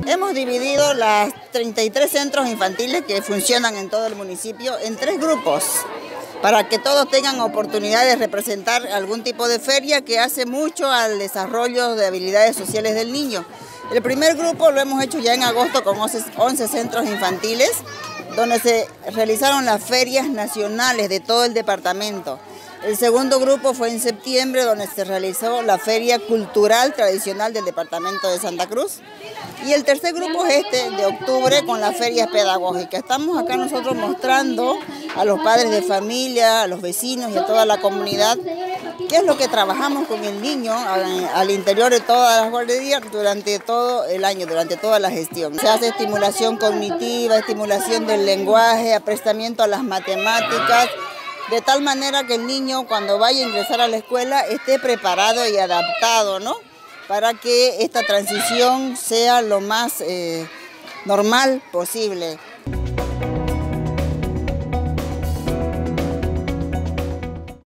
Hemos dividido las 33 centros infantiles que funcionan en todo el municipio en 3 grupos, para que todos tengan oportunidad de representar algún tipo de feria que hace mucho al desarrollo de habilidades sociales del niño. El primer grupo lo hemos hecho ya en agosto con 11 centros infantiles, donde se realizaron las ferias nacionales de todo el departamento. El segundo grupo fue en septiembre, donde se realizó la feria cultural tradicional del departamento de Santa Cruz. Y el tercer grupo es este, de octubre, con las ferias pedagógicas. Estamos acá nosotros mostrando a los padres de familia, a los vecinos y a toda la comunidad qué es lo que trabajamos con el niño al interior de todas las guarderías durante todo el año, durante toda la gestión. Se hace estimulación cognitiva, estimulación del lenguaje, aprestamiento a las matemáticas, de tal manera que el niño cuando vaya a ingresar a la escuela esté preparado y adaptado, ¿no?, para que esta transición sea lo más normal posible.